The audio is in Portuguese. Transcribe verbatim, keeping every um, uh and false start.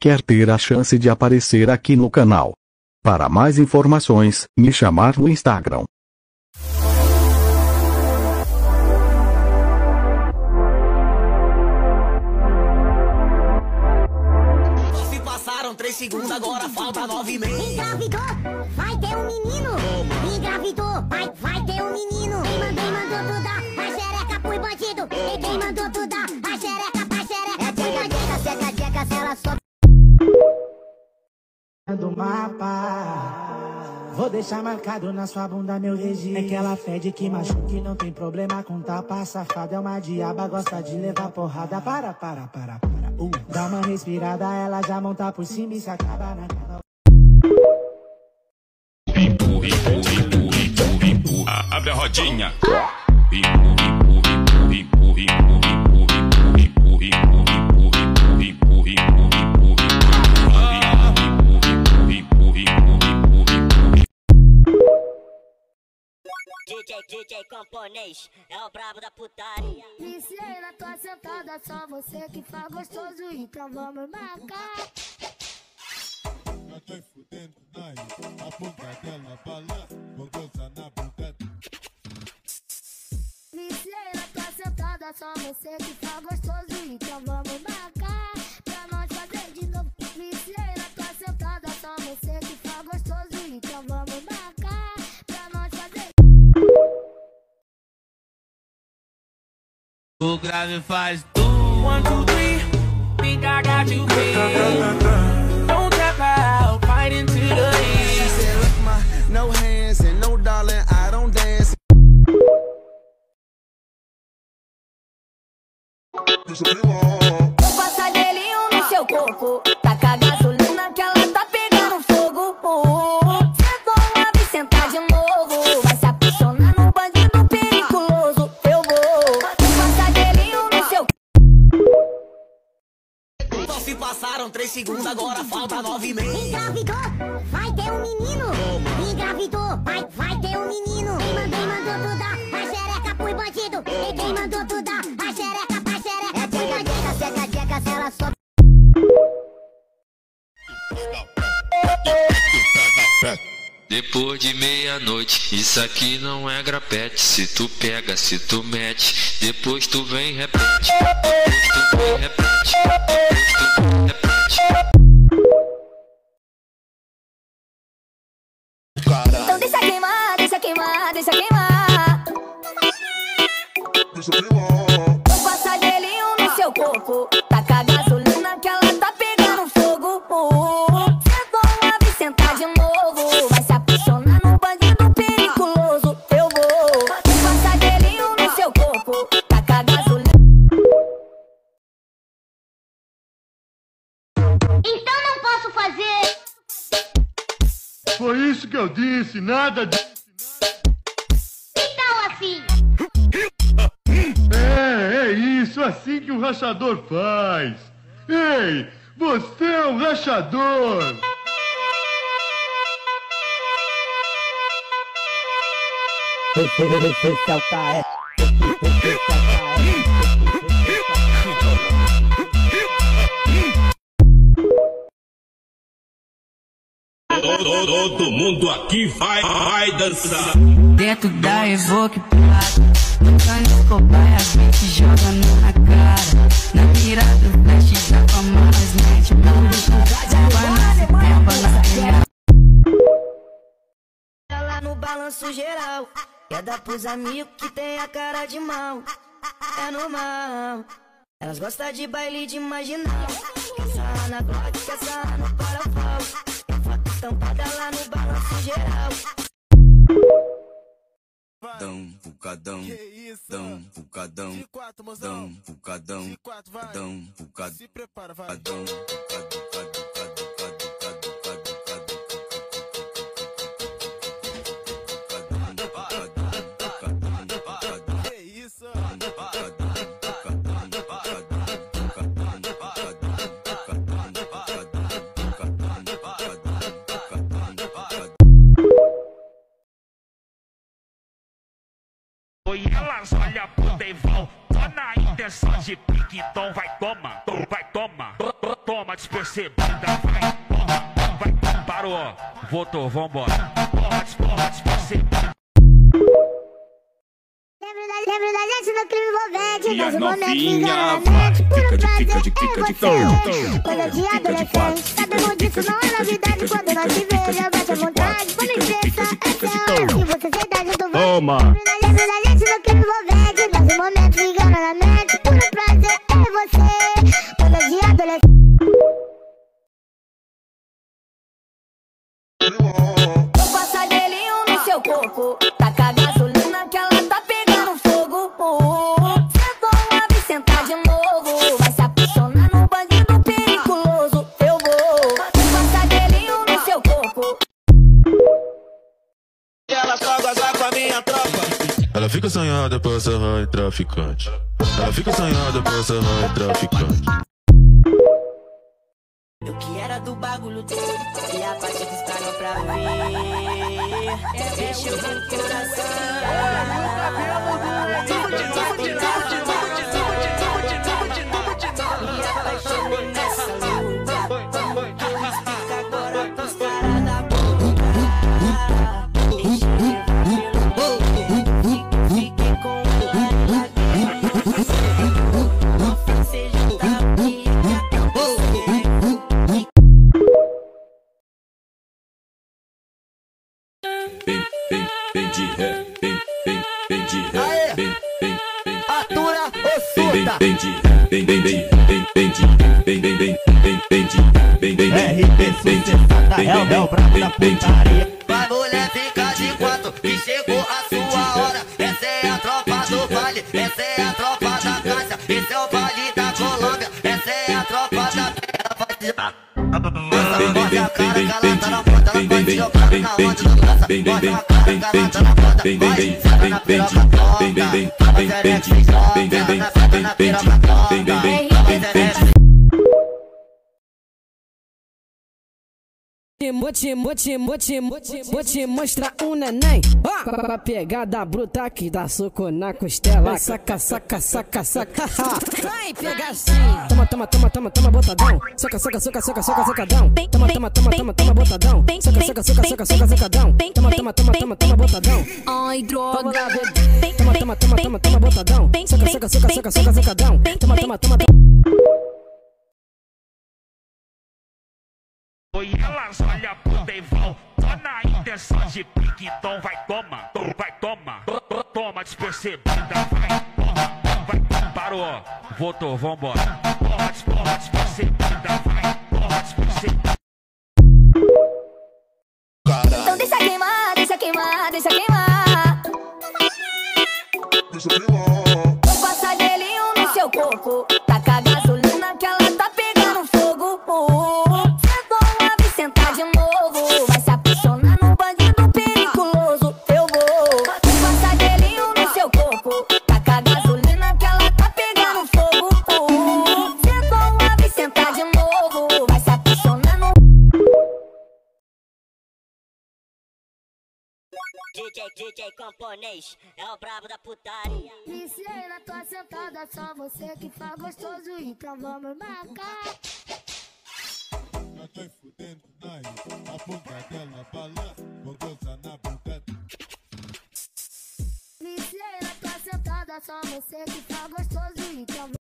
quer ter a chance de aparecer aqui no canal. Para mais informações, me chamar no Instagram. Se passaram três segundos, agora falta nove meses. Engravidou, vai ter um menino. Engravidou, vai, vai ter um menino. Quem mandou, mandou tu dar a xereca pro bandido. E quem mandou tu dar a xereca pra xereca. É tcheca, tcheca, tcheca, tcheca, se ela só... Do mapa, vou deixar marcado na sua bunda meu registro. É que ela fede que machuque, não tem problema com tapa. Safada é uma diaba, gosta de levar porrada. Para, para, para, para, uh. Dá uma respirada, ela já monta por cima e se acaba na cama. Empurra, empurra, empurra, empurra, empurra. Abre a rodinha. Empurra, empurra, empurra, empurra, empurra, empurra, empurra, empurra, empurra, empurra, empurra, empurra, empurra. D J, D J camponês, é o brabo da putaria. Viciei na tua sentada, só você que faz gostoso, então vamos marcar. Já tá fudendo nós, a boca dela bala, vou gozar na boca. Viciei na tua sentada, só você que faz gostoso, então vamos marcar. Pra nós fazer de novo. Viciei na tua sentada, só você que faz gostoso, então vamos marcar. Pra nós fazer. O grave faz tu. One, two, three. Think I got you beat. Don't tap out, fight into the heat. She said, look, my no hands and no darling, I don't dance. Passa gelinho no seu corpo, taca a gasolina que ela tá pegando fogo. Cê vai sentar de novo, vai se apaixonar num bandido periculoso. Eu vou passar gelinho no seu. Só se passaram três segundos, agora falta nove meses. Engravidou, vai ter um menino. Engravidou, vai, vai ter um menino. Quem mandou, mandou tu dar a xereca pro bandido. E quem mandou tu dar a xereca pra xereca. É tcheca, tcheca, tcheca, tcheca, se ela só... Depois de meia-noite, isso aqui não é grapete. Se tu pega, se tu mete, depois tu vem repete. Depois tu vem repete. Depois tu vem repete. Então deixa queimar, deixa queimar, deixa queimar. Passa gelinho no seu corpo, taca a gasolina que ela tá pegando fogo. Cê vai sentar de novo, vai se apaixonar num bandido periculoso. Eu vou passar gelinho no seu corpo, taca a gasolina. Então não posso fazer. Foi isso que eu disse, nada de... Então assim. É, é isso, assim que um rachador faz. Ei, você é um rachador. Todo, todo mundo aqui vai, vai dançar. Dentro da Evoque Prata, tocando cobaia, que joga na cara. Na mira do flash, da fama, as mete mundo. Vai na tempo, na real. Ela no balanço geral, quer dar pros amigos que tem a cara de mal. É normal, elas gostam de baile de marginal. Quer sarrar na glote, quer sarrar no parafal. Tem foto estampada lá no balanço geral. Dão, bucadão, dão, bucadão, dão, bucadão, dão, bucadão, se prepara, vai, dão, bucadão. E elas olham pro Deivão, só na intenção de pique, então vai toma, vai toma, toma toma despercebida, vai, porra, vai, parou, voltou, vambora, porra, porra, despercebida. Lembro da gente no clima envolvente, E mas a o momento novinha fica na vai. mente. Puro Fica de, prazer, fica de, eu fica e de, você. tom, Coisa de Fica de quatro. adolescente, sabemos disso, não é novidade. Quando nós se vemos, bate a vontade. Vamos estressar, essa é a hora que você sentar junto, vai. Toma. Lembro da gente no clima envolvente, mas o momento fica na mente. Puro prazer, eu e você. Coisa de adolescente. Vou passar gelinho no seu corpo, taca gasolina que ela tá pegando fogo. Senta uma vez, sentar de novo, vai se apaixonar num bandido periculoso. Eu vou, vou passar gelinho no seu corpo. Ela só goza com a minha tropa. Ela fica sonhada por essa raia traficante. Ela fica sonhada por essa raia traficante. Eu que era do bagulho todo e a parte que estragou pra ver. Mexeu com o coração. Me apaixonei nessa luta. Eu explico agora pros caras da boca. Fiquei com o não fez seja da pica. Vem, vem, vem de ré, vem, vem, vem de ré, vem, vem, vem, Atura ou vem, vem, surda? vem de ré, vem, vem, vem, vem, vem de, vem, vem, vem, vem, vem de, vem, vem, vem, vem de, vem, vem, vem, vem de. Vai mulher, fica de quatro, que chegou a sua hora. Essa é a tropa do baile, essa é a tropa da caixa, esse é o baile da Colômbia, essa é a tropa da terra. Vai de Vem, vem, vem, vem, vem, vem de, vem, vem, vem, vem, vem de, vem, vem, vem, vem, vem de, vem, vem, vem, vem, vem de, vem, vem, vem, vem, vem de, vem, vem, vem, vem, vem de, vem, vem, vem, vem de. Vou te, vou te, vou te, vou te, vou te mostrar um neném com a pegada bruta que dá soco na costela. Saca, saca, saca, saca. Vai pegar assim. Toma, toma, toma, toma, toma, botadão. Soca, soca, soca, soca, soca, socadão. Toma, toma, toma, toma, toma, botadão. Soca, soca, soca, soca, soca, socadão. Toma, toma, toma, toma, toma, botadão. Ai, droga. Toma, toma, toma, toma, toma, botadão. Soca, soca, soca, soca, soca, socadão. Toma, toma, toma, toma. Oi, elas olham pro Deival, só na intenção de pique, então vai toma, vai toma, toma despercebida, vai, porra, vai, parou, voltou, vambora, porra, porra despercebida, vai, porra despercebida. Então deixa queimar, deixa queimar, deixa queimar. Deixa queimar. Vou passar gelinho no seu corpo, taca gasolina que ela tá pegando fogo. Sentar de novo, vai se apaixonar num bandido periculoso. Eu vou, vou passar gelinho no seu corpo, taca gasolina que ela tá pegando fogo. Sentou uma vez, sentar de novo, vai se apaixonar num... D J, D J camponês, é o brabo da putaria. Viciei na tua sentada, só você que faz gostoso, então vamos marcar. Já tô fudendo, nai, a boca dela balança, vou gozar na boca. Viciei na tua sentada, só você que faz gostoso, então